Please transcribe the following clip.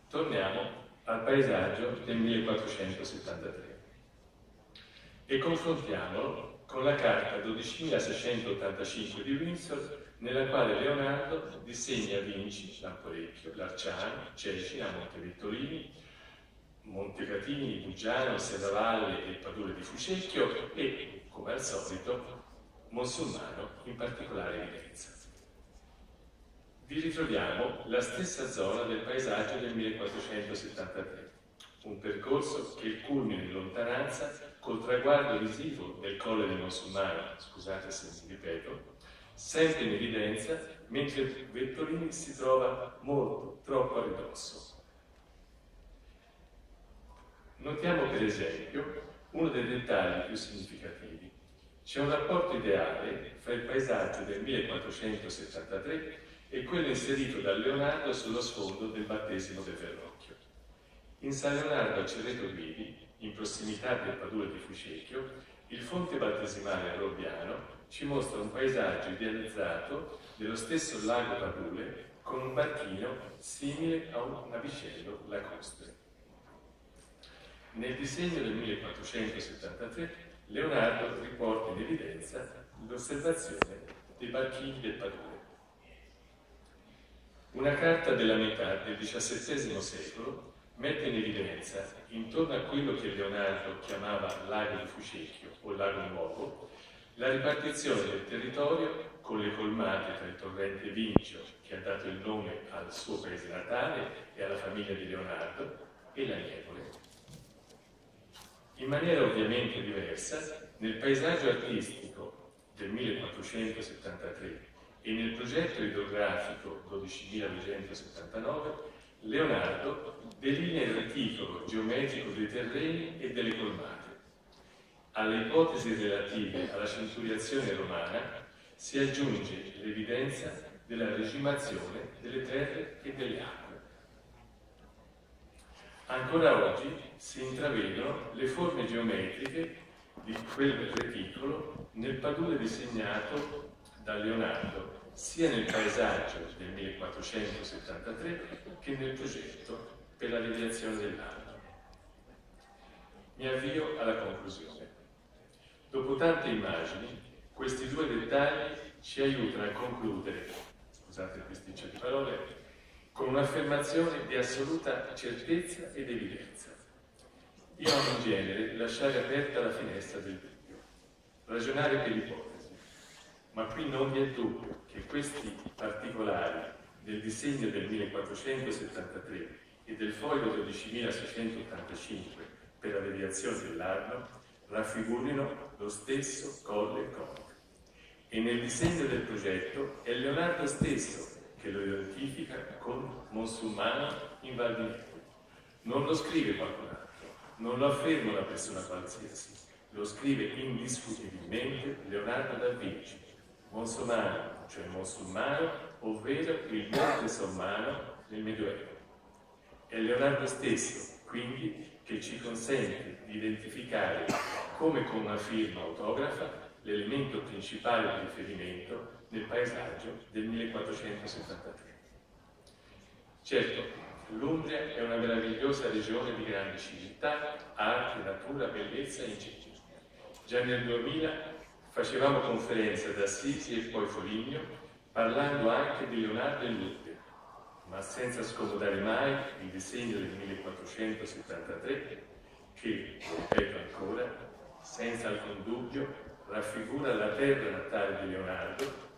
Torniamo al paesaggio del 1473 e confrontiamolo con la carta 12.685 di Windsor, nella quale Leonardo disegna Vinci, Lamporecchio, Larciano, Cecina, Montevittolini, Montecatini, Buggiano, Serravalle e Padule di Fucecchio e, come al solito, Monsulmano in particolare evidenza. Vi ritroviamo la stessa zona del paesaggio del 1473, un percorso che culmina in lontananza col traguardo visivo del Colle del Monsulmano, scusate se mi ripeto, sempre in evidenza, mentre Vettolini si trova molto, troppo a ridosso. Notiamo per esempio uno dei dettagli più significativi. C'è un rapporto ideale fra il paesaggio del 1473 e quello inserito da Leonardo sullo sfondo del battesimo del Verrocchio. In San Leonardo a Cerreto Guidi, in prossimità del Padule di Fucecchio, il fonte battesimale robbiano ci mostra un paesaggio idealizzato dello stesso lago Padule con un barchino simile a un navicello lacustre. Nel disegno del 1473 Leonardo riporta in evidenza l'osservazione dei barchini del Padule. Una carta della metà del XVII secolo mette in evidenza, intorno a quello che Leonardo chiamava Lago di Fucecchio o Lago Nuovo, la ripartizione del territorio con le colmate tra il torrente Vincio, che ha dato il nome al suo paese natale e alla famiglia di Leonardo, e la Nievole. In maniera ovviamente diversa, nel paesaggio artistico del 1473 e nel progetto idrografico 12.279, Leonardo delinea il reticolo geometrico dei terreni e delle colmate. Alle ipotesi relative alla centuriazione romana si aggiunge l'evidenza della regimazione delle terre e delle acque. Ancora oggi si intravedono le forme geometriche di quel reticolo nel Padule disegnato da Leonardo, sia nel paesaggio del 1473 che nel progetto per la deviazione dell'Arno. Mi avvio alla conclusione. Dopo tante immagini, questi due dettagli ci aiutano a concludere, scusate il bisticcio di parole, con un'affermazione di assoluta certezza ed evidenza. Io amo in genere lasciare aperta la finestra del dubbio, ragionare per ipotesi, ma qui non vi è dubbio che questi particolari del disegno del 1473 e del foglio 12.685 per la deviazione dell'Arno raffigurino lo stesso Colle Conca. E nel disegno del progetto è Leonardo stesso che lo identifica con Monsulmano in Val di Nievole. Non lo scrive qualcun altro, non lo afferma una persona qualsiasi, lo scrive indiscutibilmente Leonardo da Vinci, Monsulmano, cioè Monsulmano, ovvero il Monte Sommano nel Medioevo. È Leonardo stesso, quindi, che ci consente di identificare come con una firma autografa l'elemento principale di riferimento nel paesaggio del 1473. Certo, l'Umbria è una meravigliosa regione di grandi civiltà, arte, natura, bellezza e ingegno. Già nel 2000 facevamo conferenze ad Assisi e poi Foligno, parlando anche di Leonardo e Lourdes, ma senza scomodare mai il disegno del 1473 che, ripeto ancora, senza alcun dubbio, raffigura la terra natale di Leonardo